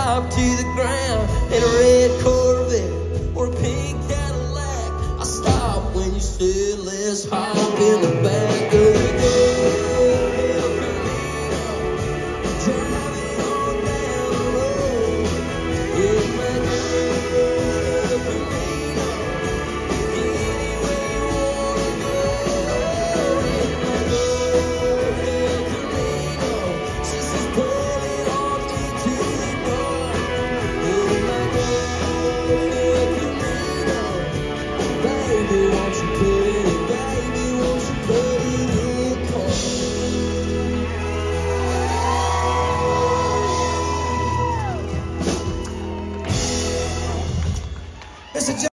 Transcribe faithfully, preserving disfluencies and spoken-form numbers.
drop to the ground in a red Corvette or a pink Cadillac. I stop when you said let's hop in the back of the driving on down the road. Yeah, my girl, Camino, anywhere you wanna go. Yeah, my girl, Camino, since it's pulling off into the bar. Yeah, my girl, Camino, baby, won't you put it, baby, won't you put it in the car? It's a